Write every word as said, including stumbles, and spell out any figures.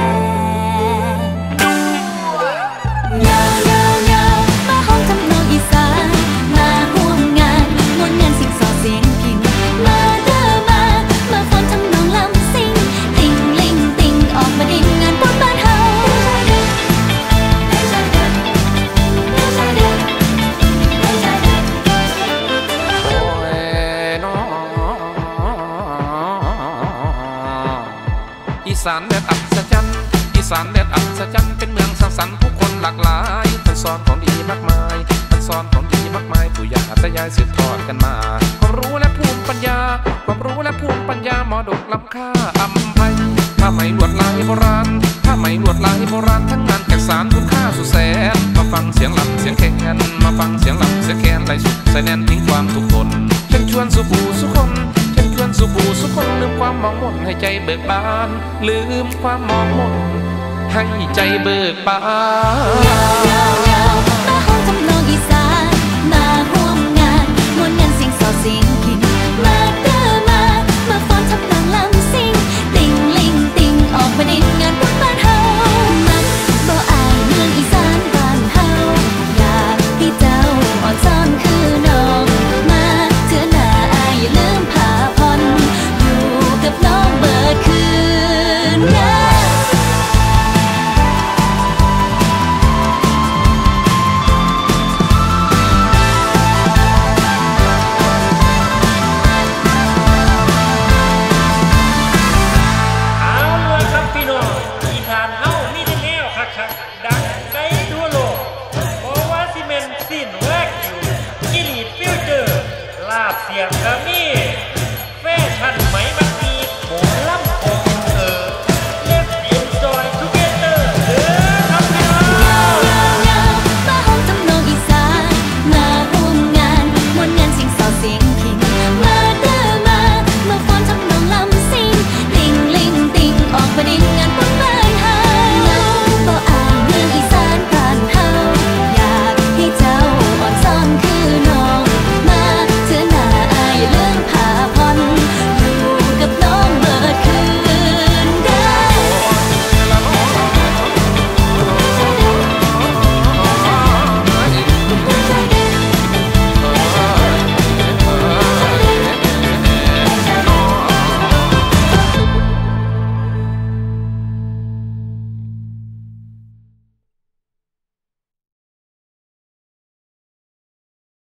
เงาเงาเงามาห้องทำนองอีสานมาห่วมงานมวนงานสิ่งสอเสียงพินมาเด้อมามาฟังทำนองลำซิ่งติ่งลิงติ่งออกมาดิ่งงานบุญบ้านเฮาอีสานแดนอัศจรรย์อีสานแดนอัศจรรย์เป็นเมืองสร้างสรรค์ผู้คนหลากหลายท่านสอนของดีมากมายท่านสอนของดีมากมายปู่ย่าตายายสืบทอดกันมาความรู้และภูมิปัญญาความรู้และภูมิปัญญามรดกล้ำค่าอำไพผ้าไหมลวดลายโบราณผ้าไหมลวดลายโบราณทั้งงานแก่สารคุณค่าสุดแสนมาฟังเสียงลำเสียงแคนมาฟังเสียงลำเสียงแคนไหลสุดใส่แน่นทิ้งความทุกข์ทนเชิญชวนสู่ผู้สุคนเพื่อนสุบูสุคนลืมความมองมนให้ใจเบิกบานลืมความมองมนให้ใจเบิกบาน